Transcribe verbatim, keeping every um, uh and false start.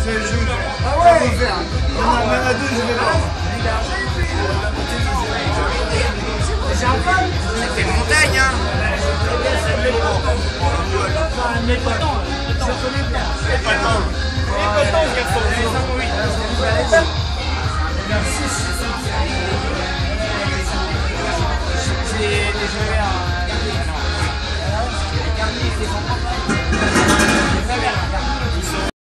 je vais le faire. Ah ouais. Je vais le faire. Même à deux, je vais pas. J'ai un